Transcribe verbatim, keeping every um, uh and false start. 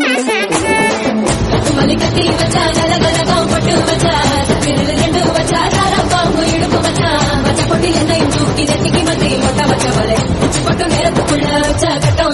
மணி கட்டி வச்சா கலகலகா பட்டு வச்சா விரல் ரெண்டு வச்சா தாரம் பாம்பு இடுப்பு வச்சா வச்ச பொட்டி என்னையும் தூக்கி நெத்திக்கு மத்தி மொட்டை வச்ச வலை பட்டு நேரத்துக்குள்ள வச்சா கட்டம்